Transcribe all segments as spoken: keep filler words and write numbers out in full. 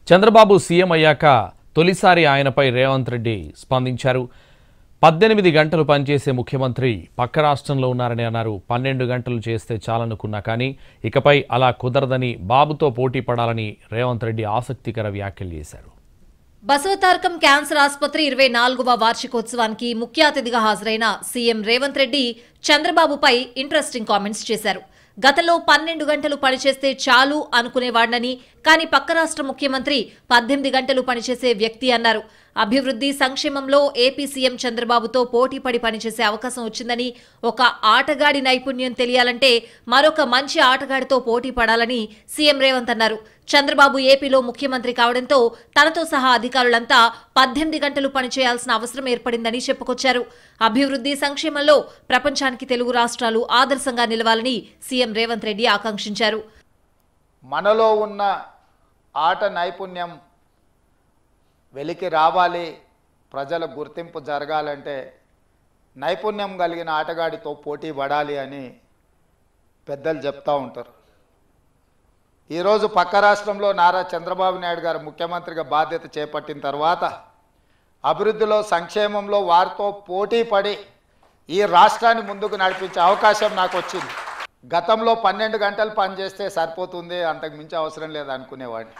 Chandrababu CM అయ్యాక తొలిసారి ఆయనపై రేవంత్ రెడ్డి స్పందించారు. పద్దెనిమిది గంటలు పనిచేసే ముఖ్యమంత్రి పక్క రాష్ట్రంలో ఉన్నారని అన్నారు. పన్నెండు గంటలు చేస్తే చాలనుకున్నా కానీ ఇకపై అలా కుదరదని, బాబుతో పోటీ పడాలని రేవంత్ రెడ్డి ఆసక్తికర వ్యాఖ్యలు చేశారు. బసవతారకం క్యాన్సర్ ఆసుపత్రి ఇరవై నాలుగవ వార్షికోత్సవానికి ముఖ్య అతిథిగా హాజరైన సీఎం రేవంత్ రెడ్డి చంద్రబాబుపై ఇంట్రెస్టింగ్ కామెంట్స్ చేశారు. గతంలో పన్నెండు గంటలు పనిచేస్తే చాలు అనుకునేవాడనని, కానీ పక్క రాష్ట్ర ముఖ్యమంత్రి పద్దెనిమిది గంటలు పనిచేసే వ్యక్తి అన్నారు. అభివృద్ధి సంక్షేమంలో ఏపీ సీఎం చంద్రబాబుతో పోటీపడి పనిచేసే అవకాశం వచ్చిందని, ఒక ఆటగాడి నైపుణ్యం తెలియాలంటే మరొక మంచి ఆటగాడితో పోటీ పడాలని సీఎం రేవంత్ అన్నారు. చంద్రబాబు ఏపీలో ముఖ్యమంత్రి కావడంతో తనతో సహా అధికారులంతా పద్దెనిమిది గంటలు పనిచేయాల్సిన అవసరం ఏర్పడిందని చెప్పుకొచ్చారు. అభివృద్ధి సంక్షేమంలో ప్రపంచానికి తెలుగు రాష్ట్రాలు ఆదర్శంగా నిలవాలని సీఎం రేవంత్ రెడ్డి ఆకాంక్షించారు. మనలో ఉన్న ఆట నైపుణ్యం వెలికి రావాలి, ప్రజల గుర్తింపు జరగాలంటే నైపుణ్యం కలిగిన ఆటగాడితో పోటీ పడాలి అని పెద్దలు చెప్తూ ఉంటారు. ఈరోజు పక్క రాష్ట్రంలో నారా చంద్రబాబు నాయుడు గారు ముఖ్యమంత్రిగా బాధ్యత చేపట్టిన తర్వాత అభివృద్ధిలో సంక్షేమంలో వారితో పోటీ పడి ఈ రాష్ట్రాన్ని ముందుకు నడిపించే అవకాశం నాకు వచ్చింది. గతంలో పన్నెండు గంటలు పనిచేస్తే సరిపోతుంది, అంతకు మించి అవసరం లేదు అనుకునేవాడిని.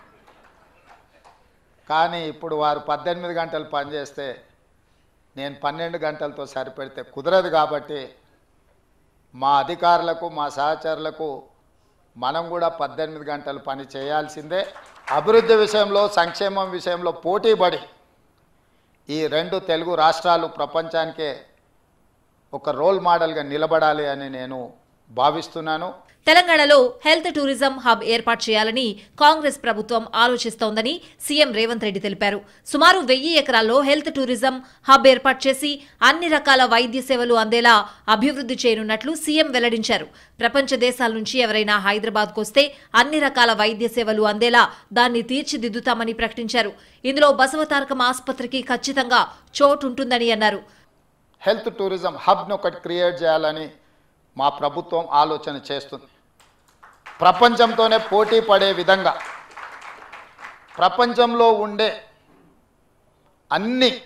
కానీ ఇప్పుడు వారు పద్దెనిమిది గంటలు పనిచేస్తే నేను పన్నెండు గంటలతో సరిపెడితే కుదరదు. కాబట్టి మా అధికారులకు, మా సహచరులకు మనం కూడా పద్దెనిమిది గంటలు పని చేయాల్సిందే. అభివృద్ధి విషయంలో, సంక్షేమం విషయంలో పోటీపడి ఈ రెండు తెలుగు రాష్ట్రాలు ప్రపంచానికే ఒక రోల్ మోడల్గా నిలబడాలి అని నేను భావిస్తున్నాను. తెలంగాణలో హెల్త్ టూరిజం హబ్ ఏర్పాటు చేయాలని కాంగ్రెస్ ప్రభుత్వం ఆలోచిస్తోందని సీఎం రేవంత్ రెడ్డి తెలిపారు. సుమారు వెయ్యి ఎకరాల్లో హెల్త్ టూరిజం హబ్ ఏర్పాటు చేసి అన్ని రకాల వైద్య సేవలు అందేలా అభివృద్ధి చేయనున్నట్లు సీఎం వెల్లడించారు. ప్రపంచ దేశాల నుంచి ఎవరైనా హైదరాబాద్కు వస్తే అన్ని రకాల వైద్య సేవలు అందేలా దాన్ని తీర్చిదిద్దుతామని ప్రకటించారు. ఇందులో బసవతారకం ఆసుపత్రికి ఖచ్చితంగా చోటుంటుందని అన్నారు. హెల్త్ టూరిజం హబ్ను ఒకటి క్రియేట్ చేయాలని మా ప్రభుత్వం ఆలోచన చేస్తుంది. ప్రపంచంతోనే పోటీ పడే విధంగా ప్రపంచంలో ఉండే అన్ని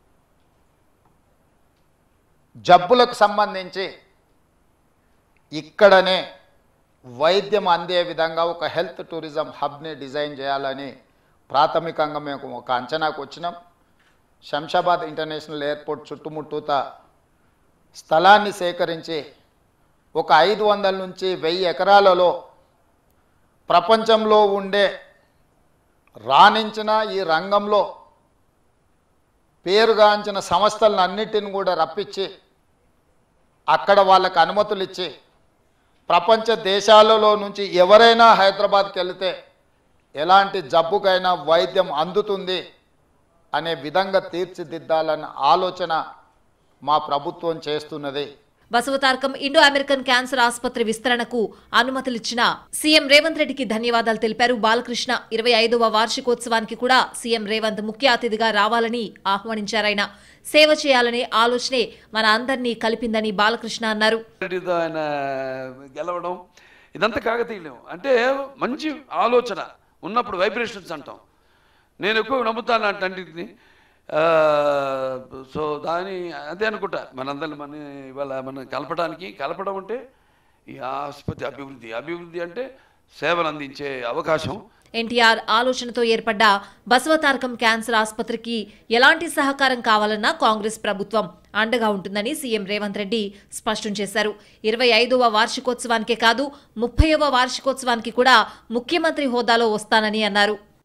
జబ్బులకు సంబంధించి ఇక్కడనే వైద్యం అందే విధంగా ఒక హెల్త్ టూరిజం హబ్ని డిజైన్ చేయాలని ప్రాథమికంగా మేము ఒక అంచనాకు వచ్చినాం. శంషాబాద్ ఇంటర్నేషనల్ ఎయిర్పోర్ట్ చుట్టుముట్టూత స్థలాన్ని సేకరించి ఒక ఐదు వందల నుంచి వెయ్యి ఎకరాలలో ప్రపంచంలో ఉండే రాణించిన ఈ రంగంలో పేరుగాంచిన సంస్థలను అన్నిటిని కూడా రప్పించి అక్కడ వాళ్ళకు అనుమతులు ఇచ్చి ప్రపంచ దేశాలలో నుంచి ఎవరైనా హైదరాబాద్కి వెళితే ఎలాంటి జబ్బుకైనా వైద్యం అందుతుంది అనే విధంగా తీర్చిదిద్దాలన్న ఆలోచన మా ప్రభుత్వం చేస్తున్నది. బసవతారకం ఇండో అమెరికన్ క్యాన్సర్ ఆసుపత్రి విస్తరణకు అనుమతులిచ్చిన సీఎం రేవంత్ రెడ్డికి ధన్యవాదాలు తెలిపారు. బాలకృష్ణ ఇరవై ఐదవ వార్షికోత్సవానికి కూడా సీఎం రేవంత్ ముఖ్య అతిథిగా రావాలని ఆహ్వానించారాయన. సేవ చేయాలనే ఆలోచనే మన అందరినీ కలిపిందని బాలకృష్ణ అన్నారు. ఆయన గెలవడం ఇదంతా కాకతీయం అంటే మంచి ఆలోచన ఉన్నప్పుడు వైబ్రేషన్స్ అంటాం. నేను ఎక్కువ నమ్ముతాను అంటే సో దాని అదే అనుకుంటా మనందరిని మన ఇవాళ మనం కలపడానికి కలపడం అంటే ఈ ఆసుపత్రి అభివృద్ధి అభివృద్ధి అంటే సేవలు అందించే అవకాశం. ఎన్టీఆర్ ఆలోచనతో ఏర్పడ్డ బసవతారకం క్యాన్సర్ ఆసుపత్రికి ఎలాంటి సహకారం కావాలన్నా కాంగ్రెస్ ప్రభుత్వం అండగా ఉంటుందని సీఎం రేవంత్ రెడ్డి స్పష్టం చేశారు. ఇరవై ఐదవ వార్షికోత్సవానికే కాదు ముప్పైవ వార్షికోత్సవానికి కూడా ముఖ్యమంత్రి హోదాలో వస్తానని అన్నారు.